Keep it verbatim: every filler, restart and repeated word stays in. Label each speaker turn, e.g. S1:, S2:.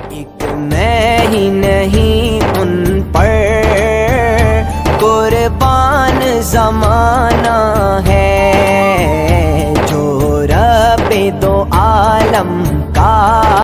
S1: एक मैं ही नहीं उन पर कुर्बान ज़माना है, जो रब दो आलम का